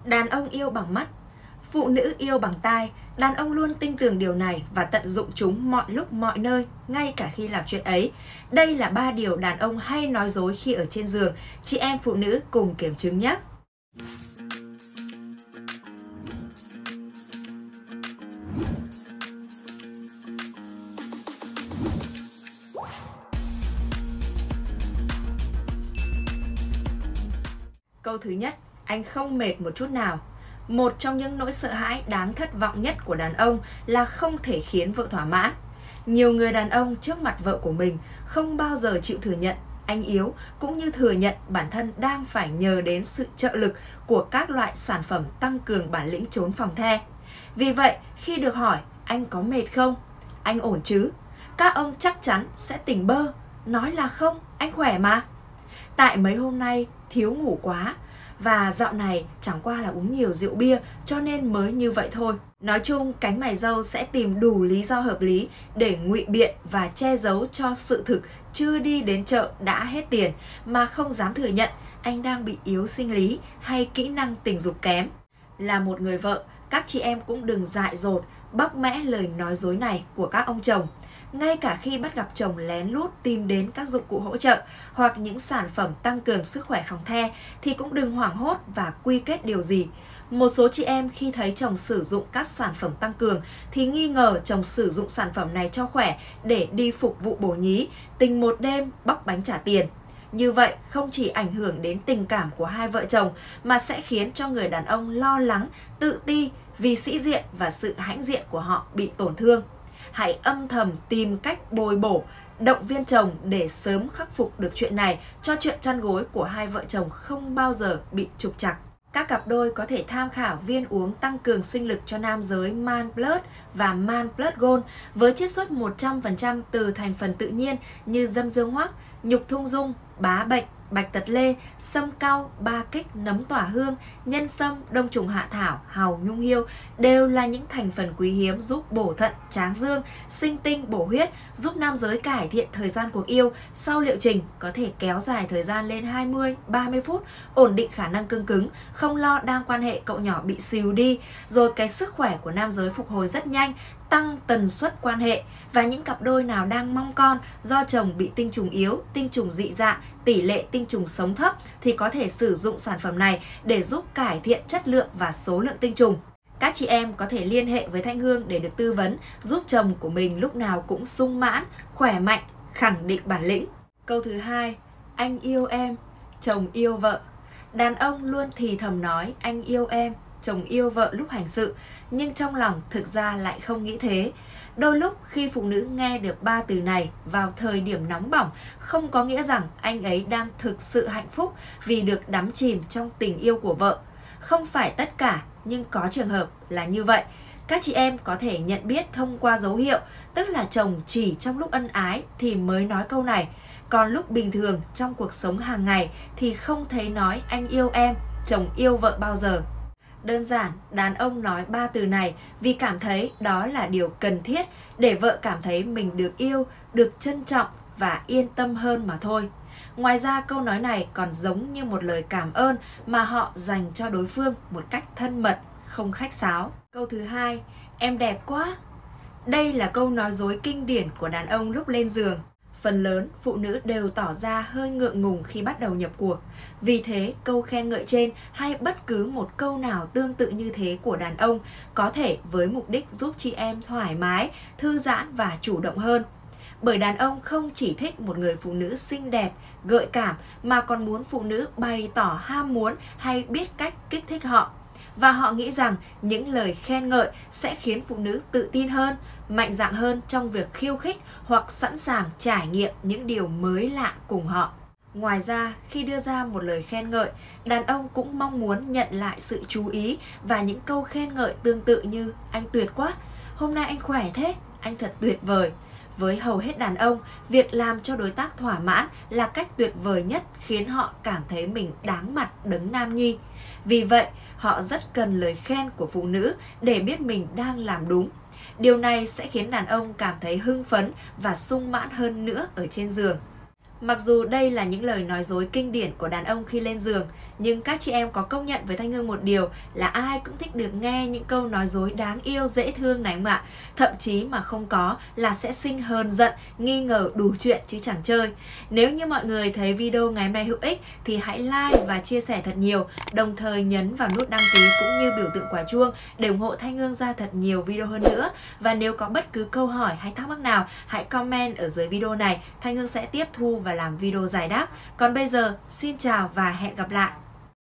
Đàn ông yêu bằng mắt, phụ nữ yêu bằng tai. Đàn ông luôn tin tưởng điều này và tận dụng chúng mọi lúc mọi nơi, ngay cả khi làm chuyện ấy. Đây là 3 điều đàn ông hay nói dối khi ở trên giường. Chị em phụ nữ cùng kiểm chứng nhé. Câu thứ nhất, anh không mệt một chút nào. Một trong những nỗi sợ hãi đáng thất vọng nhất của đàn ông là không thể khiến vợ thỏa mãn. Nhiều người đàn ông trước mặt vợ của mình không bao giờ chịu thừa nhận anh yếu, cũng như thừa nhận bản thân đang phải nhờ đến sự trợ lực của các loại sản phẩm tăng cường bản lĩnh trốn phòng the. Vì vậy, khi được hỏi anh có mệt không? Anh ổn chứ? Các ông chắc chắn sẽ tỉnh bơ, nói là không, anh khỏe mà. Tại mấy hôm nay thiếu ngủ quá và dạo này chẳng qua là uống nhiều rượu bia cho nên mới như vậy thôi. Nói chung, cánh mày râu sẽ tìm đủ lý do hợp lý để ngụy biện và che giấu cho sự thực chưa đi đến chợ đã hết tiền mà không dám thừa nhận anh đang bị yếu sinh lý hay kỹ năng tình dục kém. Là một người vợ, các chị em cũng đừng dại dột bóc mẽ lời nói dối này của các ông chồng. Ngay cả khi bắt gặp chồng lén lút tìm đến các dụng cụ hỗ trợ hoặc những sản phẩm tăng cường sức khỏe phòng the thì cũng đừng hoảng hốt và quy kết điều gì. Một số chị em khi thấy chồng sử dụng các sản phẩm tăng cường thì nghi ngờ chồng sử dụng sản phẩm này cho khỏe để đi phục vụ bổ nhí, tình một đêm bóc bánh trả tiền. Như vậy không chỉ ảnh hưởng đến tình cảm của hai vợ chồng mà sẽ khiến cho người đàn ông lo lắng, tự ti vì sĩ diện và sự hãnh diện của họ bị tổn thương. Hãy âm thầm tìm cách bồi bổ, động viên chồng để sớm khắc phục được chuyện này cho chuyện chăn gối của hai vợ chồng không bao giờ bị trục trặc. Các cặp đôi có thể tham khảo viên uống tăng cường sinh lực cho nam giới Man Plus và Man Plus Gold với chiết xuất 100% từ thành phần tự nhiên như dâm dương hoắc, nhục thung dung, bá bệnh, bạch tật lê, sâm cau, ba kích, nấm tỏa hương, nhân sâm, đông trùng hạ thảo, hàu nhung hiêu đều là những thành phần quý hiếm giúp bổ thận, tráng dương, sinh tinh, bổ huyết, giúp nam giới cải thiện thời gian cuộc yêu. Sau liệu trình có thể kéo dài thời gian lên 20-30 phút, ổn định khả năng cương cứng, không lo đang quan hệ cậu nhỏ bị xìu đi, rồi cái sức khỏe của nam giới phục hồi rất nhanh, tăng tần suất quan hệ. Và những cặp đôi nào đang mong con do chồng bị tinh trùng yếu, tinh trùng dị dạng, tỷ lệ tinh trùng sống thấp thì có thể sử dụng sản phẩm này để giúp cải thiện chất lượng và số lượng tinh trùng. Các chị em có thể liên hệ với Thanh Hương để được tư vấn, giúp chồng của mình lúc nào cũng sung mãn, khỏe mạnh, khẳng định bản lĩnh. Câu thứ hai, anh yêu em, chồng yêu vợ. Đàn ông luôn thì thầm nói anh yêu em, chồng yêu vợ lúc hành sự, nhưng trong lòng thực ra lại không nghĩ thế. Đôi lúc khi phụ nữ nghe được 3 từ này vào thời điểm nóng bỏng không có nghĩa rằng anh ấy đang thực sự hạnh phúc vì được đắm chìm trong tình yêu của vợ. Không phải tất cả, nhưng có trường hợp là như vậy. Các chị em có thể nhận biết thông qua dấu hiệu, tức là chồng chỉ trong lúc ân ái thì mới nói câu này, còn lúc bình thường trong cuộc sống hàng ngày thì không thấy nói anh yêu em, chồng yêu vợ bao giờ. Đơn giản, đàn ông nói 3 từ này vì cảm thấy đó là điều cần thiết để vợ cảm thấy mình được yêu, được trân trọng và yên tâm hơn mà thôi. Ngoài ra, câu nói này còn giống như một lời cảm ơn mà họ dành cho đối phương một cách thân mật, không khách sáo. Câu thứ hai, em đẹp quá. Đây là câu nói dối kinh điển của đàn ông lúc lên giường. Phần lớn phụ nữ đều tỏ ra hơi ngượng ngùng khi bắt đầu nhập cuộc. Vì thế, câu khen ngợi trên hay bất cứ một câu nào tương tự như thế của đàn ông có thể với mục đích giúp chị em thoải mái, thư giãn và chủ động hơn. Bởi đàn ông không chỉ thích một người phụ nữ xinh đẹp, gợi cảm mà còn muốn phụ nữ bày tỏ ham muốn hay biết cách kích thích họ. Và họ nghĩ rằng những lời khen ngợi sẽ khiến phụ nữ tự tin hơn, mạnh dạn hơn trong việc khiêu khích hoặc sẵn sàng trải nghiệm những điều mới lạ cùng họ. Ngoài ra, khi đưa ra một lời khen ngợi, đàn ông cũng mong muốn nhận lại sự chú ý và những câu khen ngợi tương tự như anh tuyệt quá, hôm nay anh khỏe thế, anh thật tuyệt vời. Với hầu hết đàn ông, việc làm cho đối tác thỏa mãn là cách tuyệt vời nhất khiến họ cảm thấy mình đáng mặt đấng nam nhi. Vì vậy, họ rất cần lời khen của phụ nữ để biết mình đang làm đúng. Điều này sẽ khiến đàn ông cảm thấy hưng phấn và sung mãn hơn nữa ở trên giường. Mặc dù đây là những lời nói dối kinh điển của đàn ông khi lên giường, nhưng các chị em có công nhận với Thanh Hương một điều là ai cũng thích được nghe những câu nói dối đáng yêu, dễ thương này không ạ? Thậm chí mà không có là sẽ sinh hờn giận, nghi ngờ đủ chuyện chứ chẳng chơi. Nếu như mọi người thấy video ngày hôm nay hữu ích thì hãy like và chia sẻ thật nhiều, đồng thời nhấn vào nút đăng ký cũng như biểu tượng quả chuông để ủng hộ Thanh Hương ra thật nhiều video hơn nữa. Và nếu có bất cứ câu hỏi hay thắc mắc nào, hãy comment ở dưới video này, Thanh Hương sẽ tiếp thu và làm video giải đáp. Còn bây giờ, xin chào và hẹn gặp lại!